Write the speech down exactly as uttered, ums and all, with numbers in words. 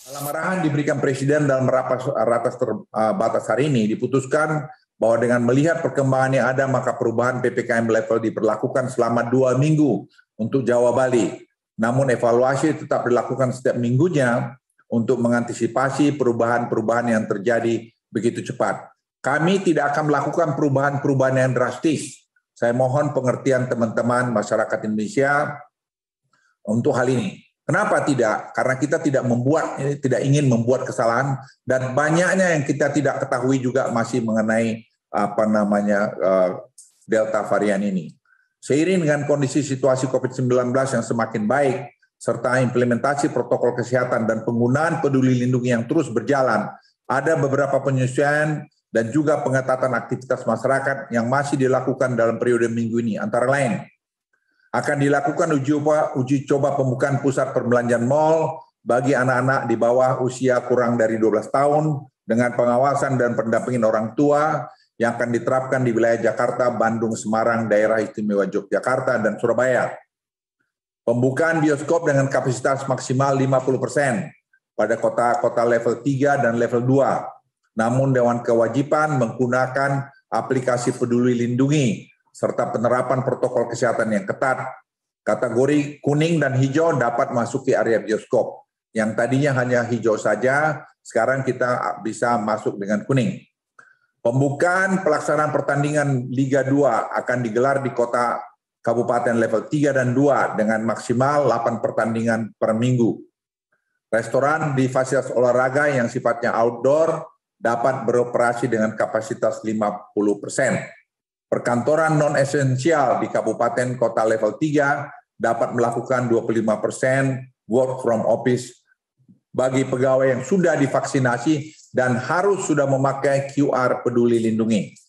Dalam arahan diberikan Presiden dalam rapat, ratas terbatas hari ini, diputuskan bahwa dengan melihat perkembangan yang ada, maka perubahan P P K M level diberlakukan selama dua minggu untuk Jawa Bali. Namun evaluasi tetap dilakukan setiap minggunya untuk mengantisipasi perubahan-perubahan yang terjadi begitu cepat. Kami tidak akan melakukan perubahan-perubahan yang drastis. Saya mohon pengertian teman-teman masyarakat Indonesia untuk hal ini. Kenapa tidak? Karena kita tidak membuat, tidak ingin membuat kesalahan, dan banyaknya yang kita tidak ketahui juga masih mengenai apa namanya uh, Delta varian ini. Seiring dengan kondisi situasi COVID sembilan belas yang semakin baik, serta implementasi protokol kesehatan dan penggunaan peduli lindungi yang terus berjalan, ada beberapa penyesuaian dan juga pengetatan aktivitas masyarakat yang masih dilakukan dalam periode minggu ini, antara lain akan dilakukan uji coba, uji coba pembukaan pusat perbelanjaan mal bagi anak-anak di bawah usia kurang dari dua belas tahun dengan pengawasan dan pendampingan orang tua yang akan diterapkan di wilayah Jakarta, Bandung, Semarang, Daerah Istimewa Yogyakarta, dan Surabaya. Pembukaan bioskop dengan kapasitas maksimal lima puluh persen pada kota-kota level tiga dan level dua. Namun Dewan Kewajiban menggunakan aplikasi Peduli Lindungi serta penerapan protokol kesehatan yang ketat. Kategori kuning dan hijau dapat masuk ke area bioskop. Yang tadinya hanya hijau saja, sekarang kita bisa masuk dengan kuning. Pembukaan pelaksanaan pertandingan Liga dua akan digelar di kota kabupaten level tiga dan dua dengan maksimal delapan pertandingan per minggu. Restoran di fasilitas olahraga yang sifatnya outdoor dapat beroperasi dengan kapasitas lima puluh persen. Perkantoran non-esensial di kabupaten kota level tiga dapat melakukan dua puluh lima persen work from office bagi pegawai yang sudah divaksinasi dan harus sudah memakai Q R Peduli Lindungi.